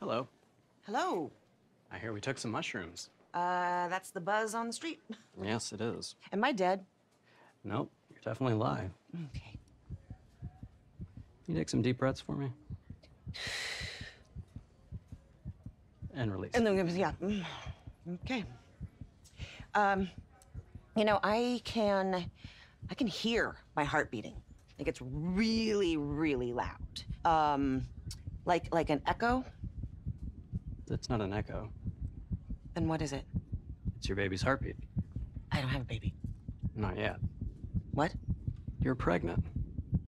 Hello. Hello. I hear we took some mushrooms. That's the buzz on the street. Yes, it is. Am I dead? Nope, you're definitely alive. Okay. You take some deep breaths for me? And release. And then, yeah. Okay. You know, I can hear my heart beating. Like it's really, really loud. Like an echo. It's not an echo. Then what is it? It's your baby's heartbeat. I don't have a baby. Not yet. What? You're pregnant.